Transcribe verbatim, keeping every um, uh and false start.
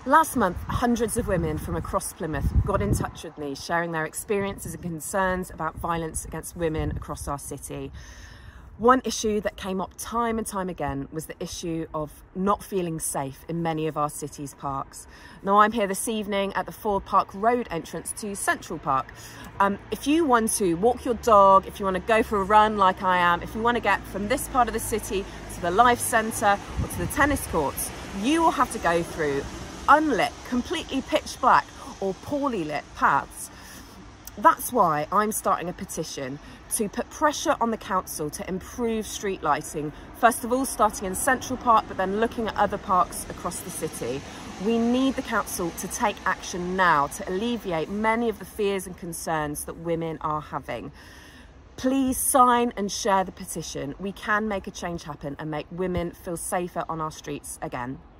Last month, hundreds of women from across Plymouth got in touch with me, sharing their experiences and concerns about violence against women across our city. One issue that came up time and time again was the issue of not feeling safe in many of our city's parks. Now, I'm here this evening at the Ford Park Road entrance to Central Park. Um, if you want to walk your dog, if you want to go for a run like I am, if you want to get from this part of the city to the Life Centre or to the tennis courts, you will have to go through unlit, completely pitch black or poorly lit paths. That's why I'm starting a petition to put pressure on the council to improve street lighting, first of all starting in Central Park, but then looking at other parks across the city. We need the council to take action now to alleviate many of the fears and concerns that women are having. Please sign and share the petition. We can make a change happen and make women feel safer on our streets again.